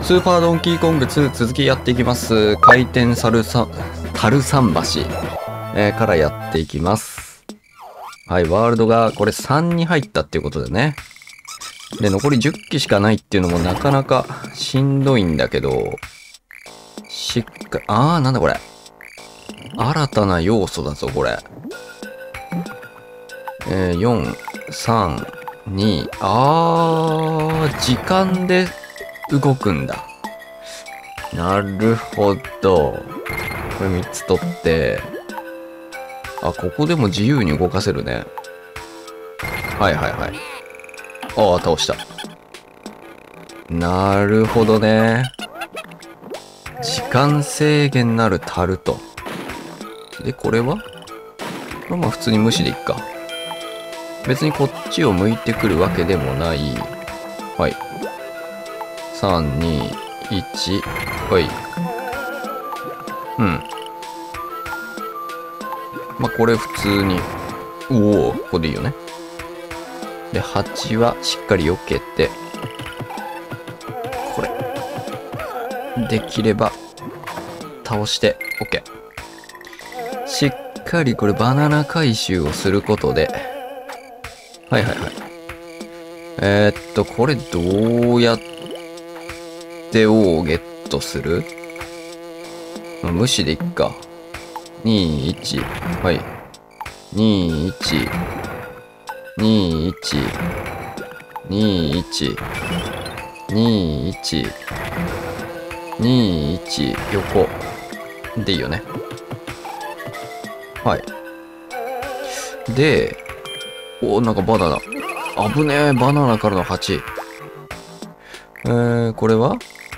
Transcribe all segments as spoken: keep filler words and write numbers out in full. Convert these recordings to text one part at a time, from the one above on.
スーパードンキーコングツー続きやっていきます。回転サルサ、タル桟橋、えー、からやっていきます。はい、ワールドがこれさんに入ったっていうことでね。で、残りじゅっきしかないっていうのもなかなかしんどいんだけど、しっかり、あー、なんだこれ。新たな要素だぞ、これ。えー、よん、さん、に、あー、時間で動くんだ。なるほど。これみっつ取って、あ、ここでも自由に動かせるね。はいはいはい。ああ、倒した。なるほどね。時間制限なる樽と。で、これはこれまあ普通に無視でいっか。別にこっちを向いてくるわけでもない。はい。さん、に、いち。はい。うん。まあこれ普通に。おお、ここでいいよね。で、はちはしっかり避けて。これ。できれば、倒して、OK。しっかりこれバナナ回収をすることで、はいはいはい。えー、っと、これどうやって王をゲットする？まあ、無視でいっか。に、いち。はい。に、いち。に、いち。に、いち。に、いち。に、いち。横。でいいよね。はい。で、おー、なんかバナナ。危ねえ、バナナからのはち。えー、これは ?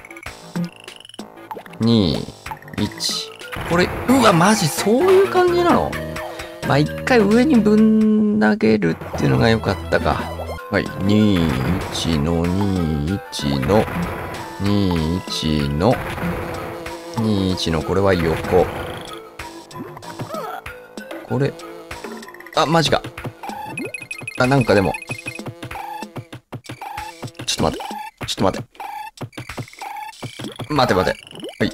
に、いち。これ、うわ、マジ、そういう感じなの？まあ、一回上にぶん投げるっていうのが良かったか。はい。に、いちの、に、いちの、に、いちの、に、いちの、これは横。これ、あ、マジか。あ、なんかでも。ちょっと待って。ちょっと待って。待て待て。はい。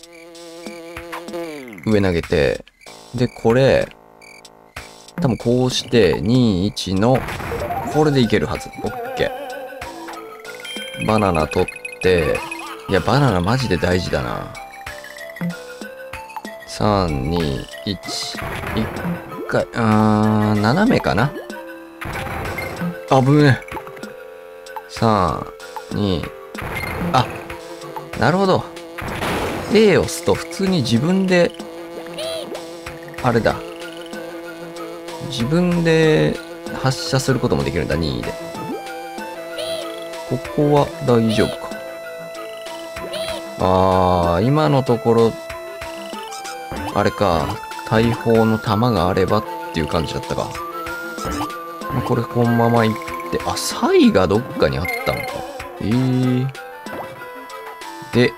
上投げて。で、これ、多分こうして、に、いちの、これでいけるはず。オッケー。バナナ取って、いや、バナナマジで大事だな。さん、に、いち。いっかい、うーん、斜めかな。あぶね。さん、に、あ、なるほど。A を押すと普通に自分で、あれだ。自分で発射することもできるんだ、にで。ここは大丈夫か。あー、今のところ、あれか、大砲の弾があればっていう感じだったか。これこのまま行って、あ、サイがどっかにあったのか。えー。で、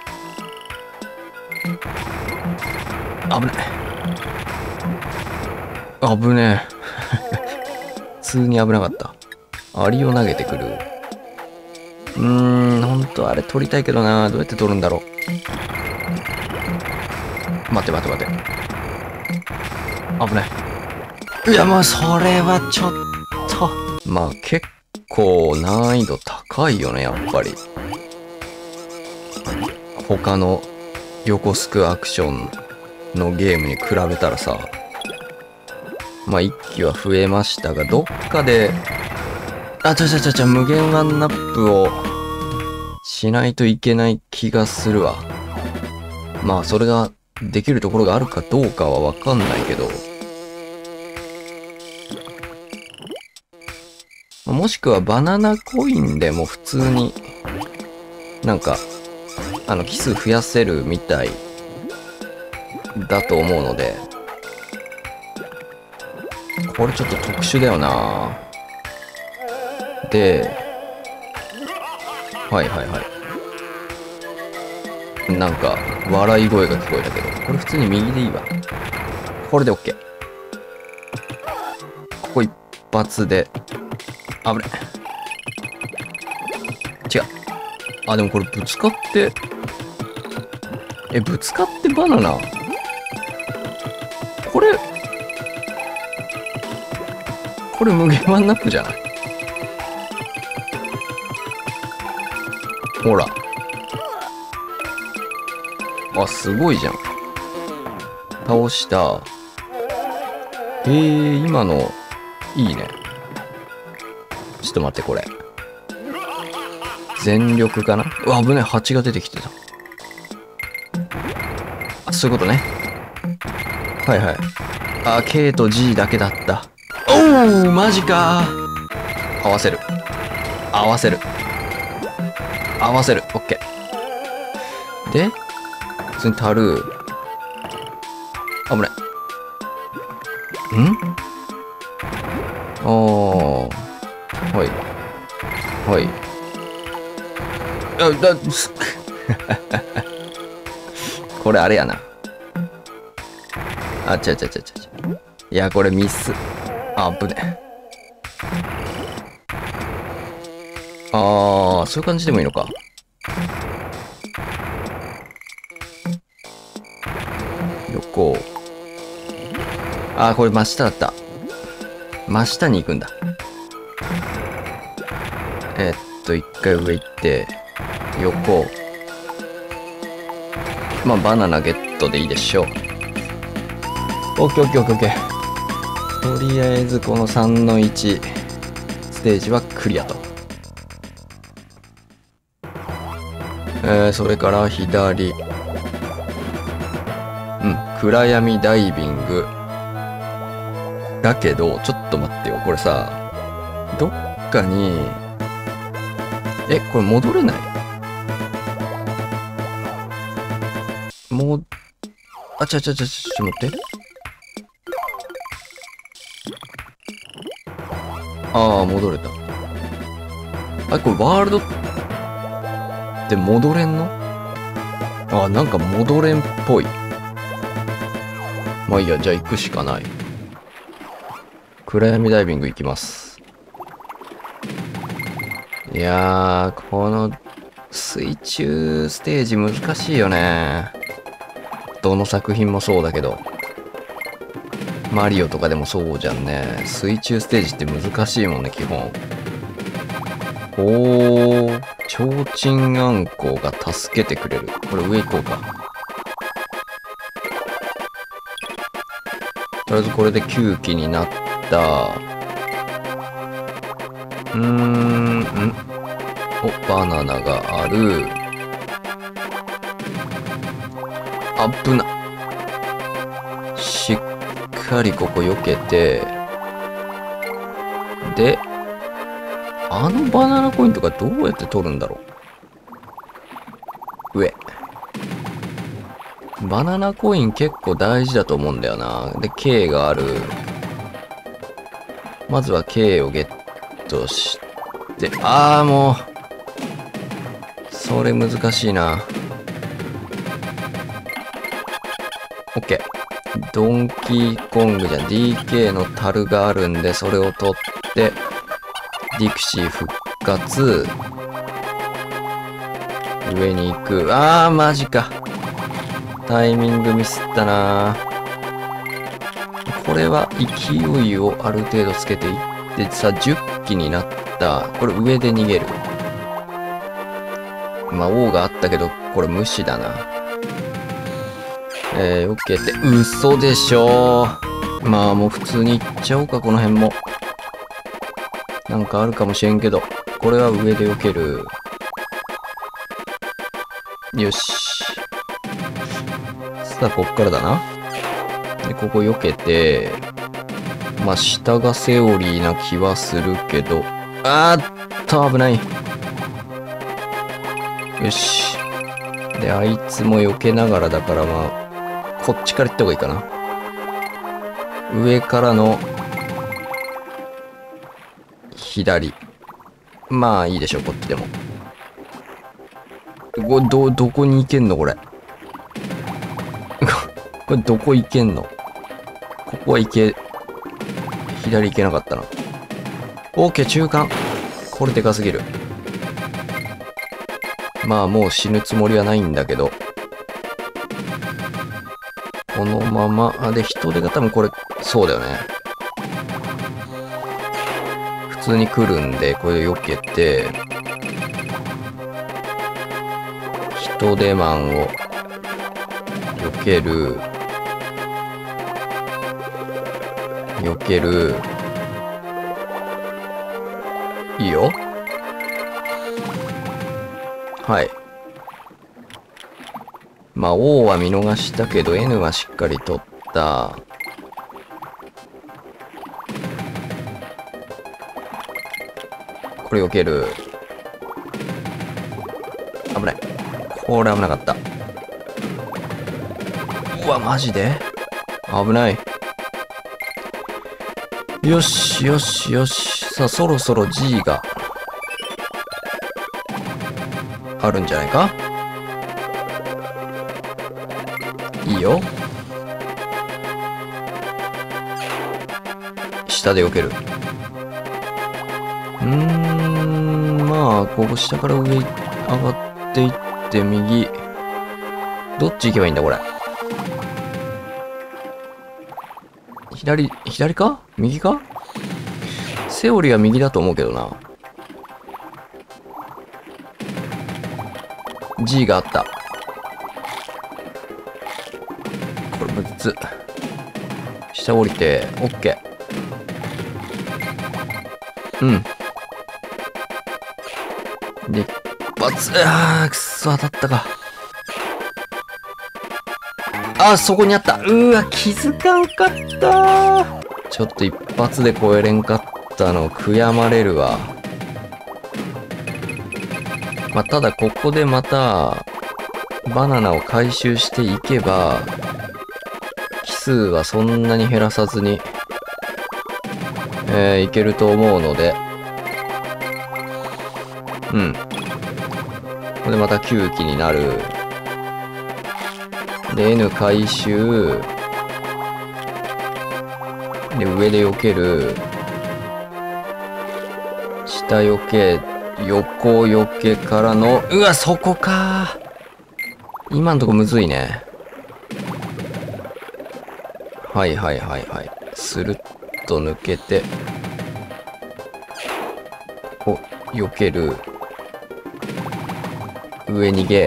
危ない。危ねえ。普通に危なかった。アリを投げてくる。うーん、ほんとあれ取りたいけどな。どうやって取るんだろう。待って待って待って。危ない。いや、まあ、それはちょっと。まあ、結構難易度高いよね、やっぱり。他の横スクアクションのゲームに比べたらさ。まあ、一機は増えましたが、どっかで、あ、ちゃちゃちゃちゃ、無限ワンナップをしないといけない気がするわ。まあ、それができるところがあるかどうかはわかんないけど。もしくはバナナコインでも普通に、なんか、あの、奇数増やせるみたいだと思うので、これちょっと特殊だよな。で、はいはいはい。なんか、笑い声が聞こえたけど、これ普通に右でいいわ。これで OK。ここ一発で、危ね。違う。 あ、でもこれぶつかって、え、ぶつかってバナナこれ、これ無限ワンナップじゃない？ほら。あ、すごいじゃん。倒した。えー、今の、いいね。ちょっと待って、これ。全力かな？うわ、危ない。蜂が出てきてた。あ、そういうことね。はいはい。あ、K と G だけだった。おー、マジかー。合わせる。合わせる。合わせる。オッケー。で、普通にタルー。危ない。んあー。はい。はい。あ、だ、これあれやな。あ、ちゃちゃちゃちゃちゃ。いや、これミス。あ、ぶね。あー、そういう感じでもいいのか。横。あー、これ真下だった。真下に行くんだ。えー、っと、一回上行って、横。まあ、バナナゲットでいいでしょう。オッケーオッケーオッケーオッケー。とりあえず、このさんのいちステージはクリアと。えー、それから左。うん、暗闇ダイビング。だけど、ちょっと待ってよ。これさ、どっかに、え、これ戻れない？もう、あ、ちゃちゃちゃちゃ、ちょっと待って。ああ、戻れた。あ、これワールドって戻れんの？あ、なんか戻れんっぽい。まあいいや、じゃあ行くしかない。暗闇ダイビング行きます。いやー、この水中ステージ難しいよね。どの作品もそうだけど。マリオとかでもそうじゃんね。水中ステージって難しいもんね、基本。おー、ちょうちんあんこが助けてくれる。これ上行こうか。とりあえずこれできゅうきになった。うーん、んお、バナナがある。あぶな。しっかりここ避けて。で、あのバナナコインとかどうやって取るんだろう。上。バナナコイン結構大事だと思うんだよな。で、K がある。まずは K をゲットして、あーもう。それ難しいな。オッケー。ドンキーコングじゃん。ディーケー の樽があるんで、それを取って、ディクシー復活。上に行く。あー、マジか。タイミングミスったな。これは勢いをある程度つけていってさ、じゅっきになった。これ上で逃げる。まあ、王があったけど、これ無視だな。えー、避けて、嘘でしょー。まあ、もう普通に行っちゃおうか、この辺も。なんかあるかもしれんけど、これは上で避ける。よし。さあ、こっからだな。で、ここ避けて、まあ、下がセオリーな気はするけど、あーっと、危ない。よし。で、あいつも避けながらだから、まあ、こっちから行った方がいいかな。上からの、左。まあ、いいでしょう、こっちでも。これ、ど、どこに行けんのこれ。これ、どこ行けんの？ここは行け、左行けなかったな。オーケー、中間。これでかすぎる。 まあもう死ぬつもりはないんだけど。このまま、あ、で、人手が多分これ、そうだよね。普通に来るんで、これを避けて、人手マンを避ける。避ける。いいよ。はい。まあ、O は見逃したけど、N はしっかり取った。これ避ける。危ない。これ危なかった。うわ、マジで？危ない。よし、よし、よし。さあ、そろそろ G があるんじゃないか？いいよ。下で避ける。うーん、まあ、ここ下から上上がっていって右。どっち行けばいいんだ、これ。左、左か？右か？セオリーは右だと思うけどな。G があった。これむっつ。下降りて、OK。うん。で、一発。あー、くっそ、当たったか。あ、そこにあった。うーわ、気づかんかったー。ちょっと一発で超えれんかったの悔やまれるわ。まあ、ただここでまた、バナナを回収していけば、奇数はそんなに減らさずに、えー、いけると思うので、うん。ここでまたきゅうきになる。で、N 回収。で、上で避ける。下避け、横避けからの、うわ、そこかー。今んとこむずいね。はいはいはいはい。スルッと抜けて、こう、避ける。上逃げ。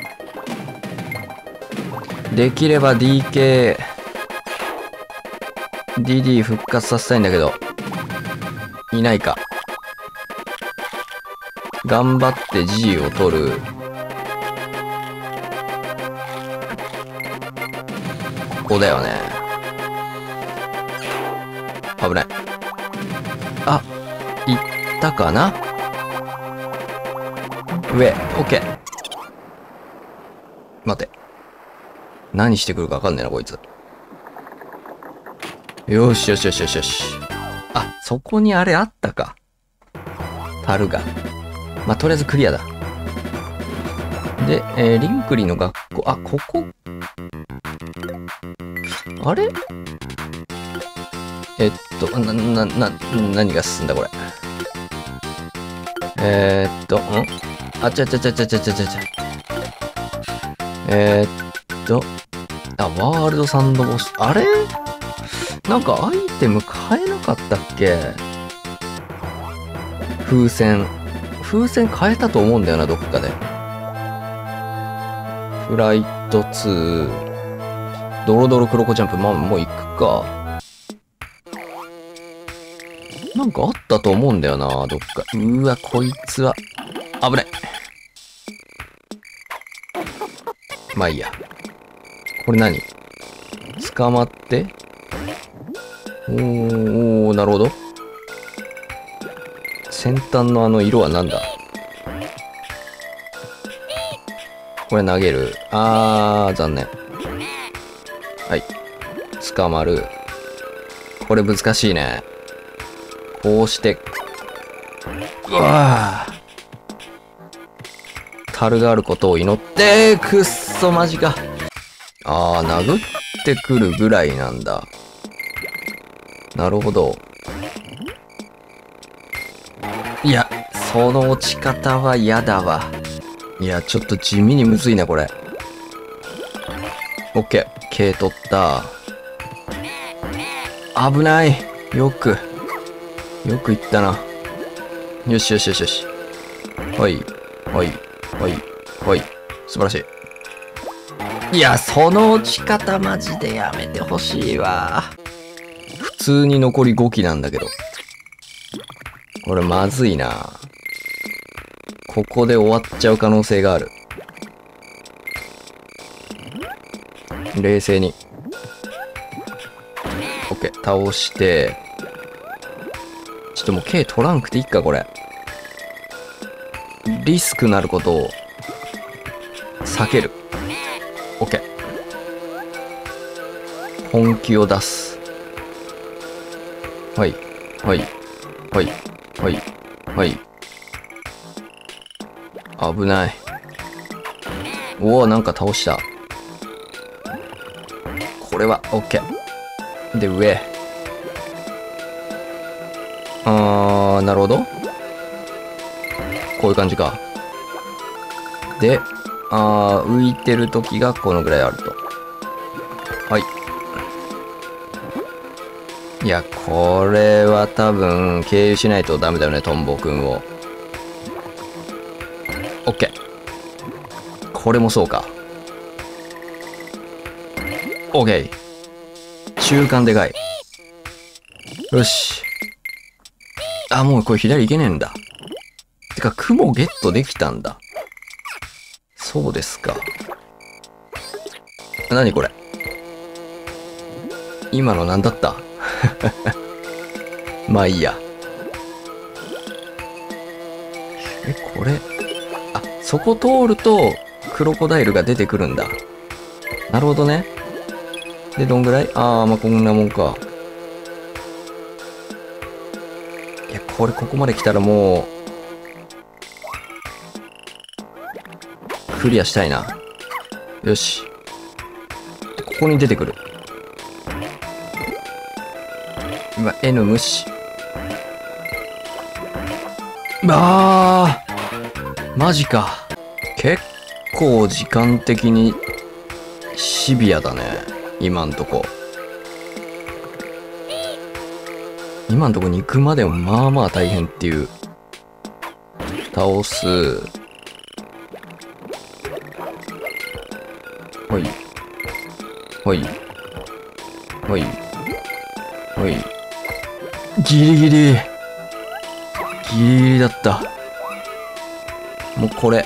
できれば ディーケー、ディーディー 復活させたいんだけど、いないか。頑張って G を取る。ここだよね。危ない。あ、いったかな？上、OK。待て。何してくるかわかんねえな、こいつ。よしよしよしよしよし。あ、そこにあれあったか。樽が。まあ、とりあえずクリアだ。で、えー、リンクリの学校。あ、ここあれえっと、な、な、な、何が進んだこれ。えー、っと、んあちゃちゃちゃちゃちゃちゃちゃちゃ。えー、っと、あ、ワールドサンドボス。あれなんかアイテム変えなかったっけ？風船。風船変えたと思うんだよな、どっかで。フライトツー。ドロドロクロコジャンプ。まあ、もう行くか。なんかあったと思うんだよな、どっか。うわ、こいつは。危ない。まあいいや。これ何？捕まって。おー、おー、なるほど。先端のあの色は何だ？これ投げる。あー、残念。はい。捕まる。これ難しいね。こうして。うわー。樽があることを祈って、くっそマジか。あー、殴ってくるぐらいなんだ。なるほど。いや、その落ち方は嫌だわ。 いや、ちょっと地味にむずいな、これ。オッケー。K 取った。危ない。よく。よくいったな。よしよしよしよし。はい。はい。はい。はい。素晴らしい。いや、その落ち方マジでやめてほしいわ。普通に残りごきなんだけど。これまずいな。ここで終わっちゃう可能性がある。冷静に。オッケー。倒して。ちょっともう K 取らんくていいか、これ。リスクなることを避ける。オッケー。本気を出す。はい。はい。はい。はい。はい。危ない。おお、なんか倒した。これは、オッケー。で、上。あー、なるほど。こういう感じか。で、あー、浮いてる時がこのぐらいあると。はい。いや、これは多分、経由しないとダメだよね、トンボくんを。オッケー。これもそうか。オッケー。中間でかい。よし。あ、もうこれ左行けねえんだ。てか、雲ゲットできたんだ。そうですか。何これ。今の何だったまあいいや。え、これ。あ、そこ通ると、クロコダイルが出てくるんだ。なるほどね。で、どんぐらい？あー、まあこんなもんか。いや、これここまで来たらもう、クリアしたいな。よし。ここに出てくる。今、N 無視。あー、マジか。結構時間的にシビアだね。今んとこ。今んとこに行くまでもまあまあ大変っていう。倒す。ほい。ほい。ほい。ほい。ギリギリ。ギリギリだった。もうこれ。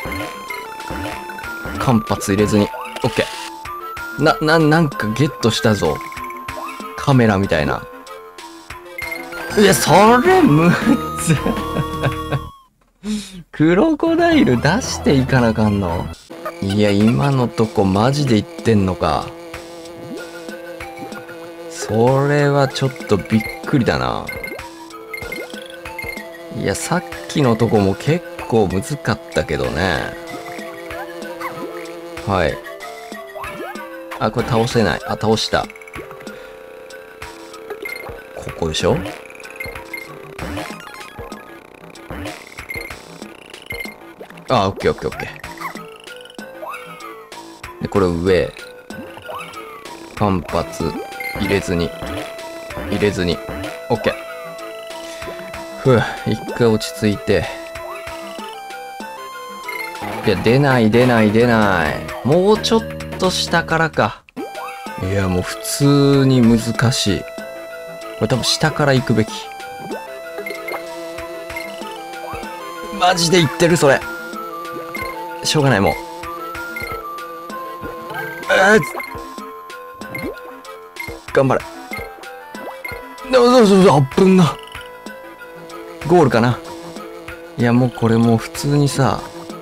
間髪入れずに。オッケー。な、な、なんかゲットしたぞ。カメラみたいな。いや、それむず。クロコダイル出していかなあかんの。いや、今のとこマジで言ってんのか。それはちょっとびっくりだな。いや、さっきのとこも結構むずかったけどね。はい。あ、これ倒せない。あ、倒した。ここでしょ？あ、オッケーオッケーオッケー。で、これ上。間髪入れずに。入れずに。オッケー。ふぅ、一回落ち着いて。いや、出ない出ない出ない。もうちょっと下からか。いや、もう普通に難しい。これ多分下から行くべき。マジで言ってるそれ。しょうがないもう。えー、頑張れ。そうそうそう、あっぶんな。ゴールかな。いや、もうこれもう普通にさ。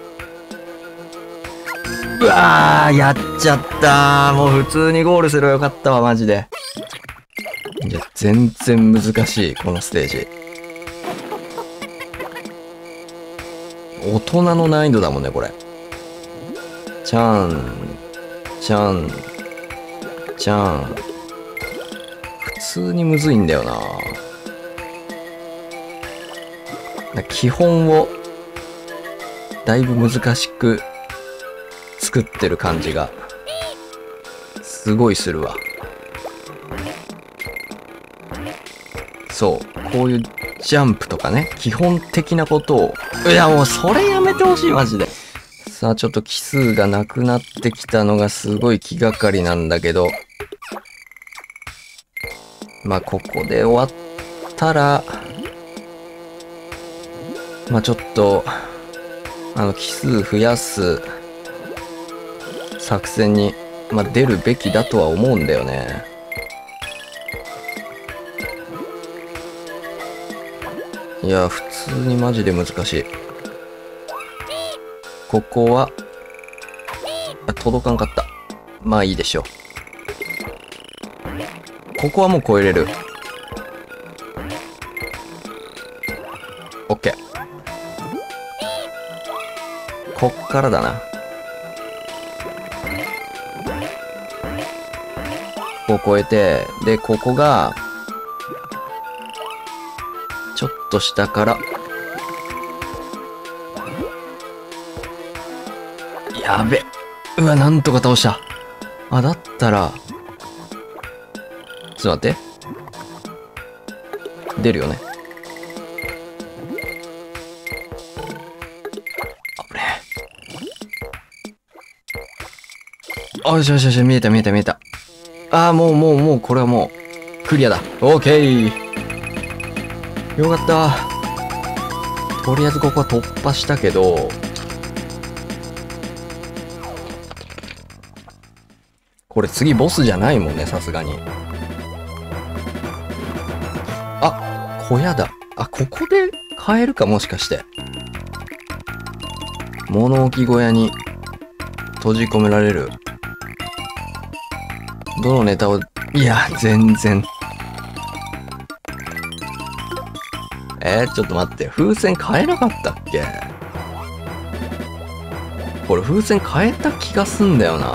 うわー、やっちゃったー。もう普通にゴールすればよかったわ、マジで。いや、全然難しい、このステージ。大人の難易度だもんね、これ。ちゃん、ちゃん、ちゃん。普通にむずいんだよな。基本をだいぶ難しく作ってる感じが、すごいするわ。そう。こういうジャンプとかね、基本的なことを、いやもうそれやめてほしい、マジで。さあ、ちょっと奇数がなくなってきたのがすごい気がかりなんだけど、まあ、ここで終わったら、まあ、ちょっと、あの、奇数増やす作戦に、まあ、出るべきだとは思うんだよね。いや、普通にマジで難しい。ここは、あ、届かんかった。まあいいでしょう。ここはもう超えれる。オッケー。こっからだな。ここ越えて、で、ここが、ちょっと下から、やべ。うわ、なんとか倒した。あ、だったら、ちょっと待って。出るよね。あれ。あ、よしよしよし、見えた見えた見えた。あー、もうもうもう、これはもう、クリアだ。オーケー。よかった。とりあえずここは突破したけど、これ次ボスじゃないもんね、さすがに。あ、小屋だ。あ、ここで買えるか、もしかして。物置小屋に閉じ込められる。どのネタを、いや、全然。えー、ちょっと待って。風船買えなかったっけ？これ風船買えた気がすんだよな。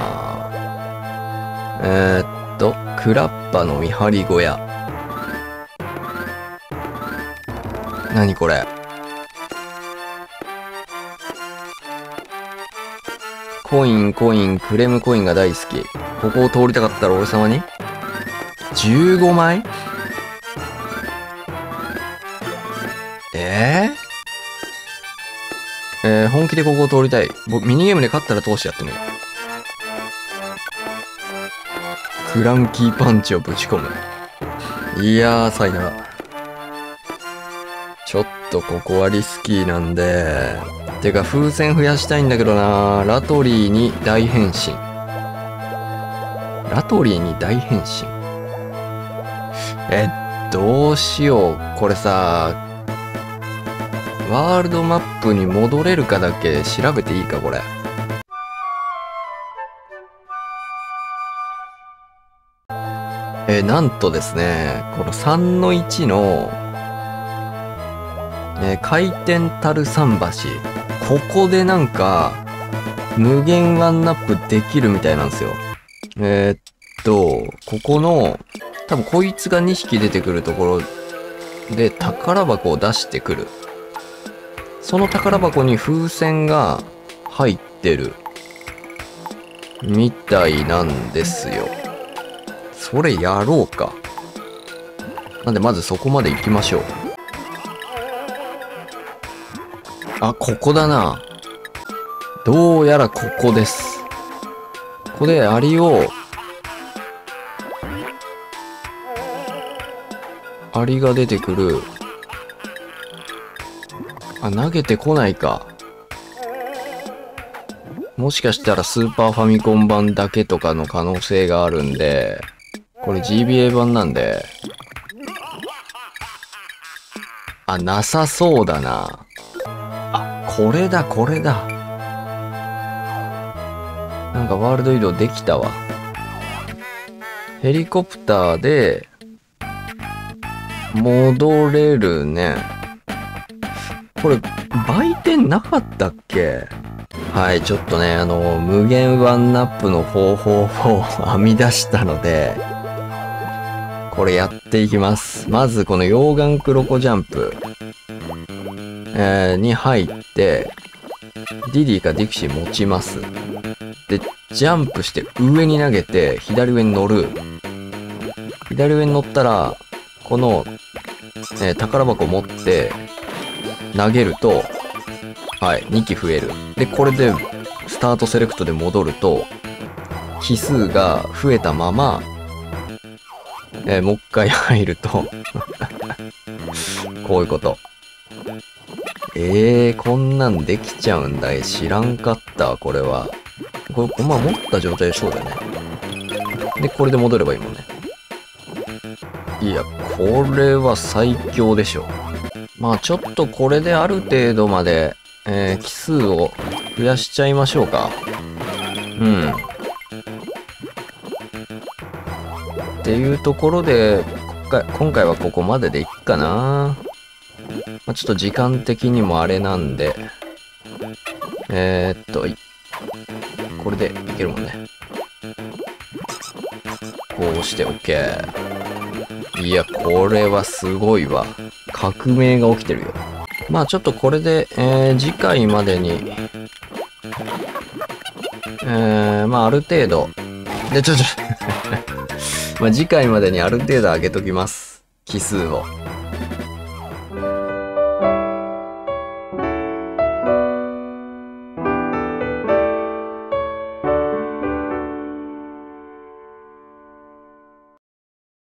えー、っと、クラッパの見張り小屋。何これ？コイン、コイン、クレームコインが大好き。ここを通りたかったら俺様に ?じゅうご 枚？えー、えー、本気でここを通りたい。僕、ミニゲームで勝ったら通してやってみよう。クランキーパンチをぶち込む。いやー、さいなら。ちょっとここはリスキーなんで。てか、風船増やしたいんだけどな。ラトリーに大変身。ラトリーに大変身。え、どうしよう。これさ、ワールドマップに戻れるかだけ調べていいか、これ。え、なんとですね、このさんのいちの、えー、回転たる桟橋。ここでなんか、無限ワンナップできるみたいなんですよ。えー、っと、ここの、多分こいつがにひき出てくるところで宝箱を出してくる。その宝箱に風船が入ってる。みたいなんですよ。それやろうか。なんでまずそこまで行きましょう。あ、ここだな。どうやらここです。ここでアリを、アリが出てくる。あ、投げてこないか。もしかしたらスーパーファミコン版だけとかの可能性があるんで、これ ジービーエー 版なんで。あ、なさそうだな。あ、これだ、これだ。なんかワールド移動できたわ。ヘリコプターで、戻れるね。これ、売店なかったっけ？はい、ちょっとね、あの、無限ワンナップの方法を編み出したので、これやっていきます。まず、この溶岩クロコジャンプ、えー、に入って、 ディディかディクシー持ちます。で、ジャンプして上に投げて、左上に乗る。左上に乗ったら、この、えー、宝箱持って、投げると、はい、にき増える。で、これで、スタートセレクトで戻ると、奇数が増えたまま、えー、もう一回入ると、こういうこと。えー、こんなんできちゃうんだ。知らんかった、これは。これ、まあ、持った状態でそうだよね。で、これで戻ればいいもんね。いや、これは最強でしょ。まあ、ちょっとこれである程度まで、えー、奇数を増やしちゃいましょうか。うん。っていうところで、今回、今回はここまででいっかな。まあ、ちょっと時間的にもあれなんで、えー、っと、これでいけるもんね。こうして OK。いや、これはすごいわ。革命が起きてるよ。まあちょっとこれで、えー、次回までに、えー、まあある程度、で、ちょちょ、まあ次回までにある程度上げときます。奇数を。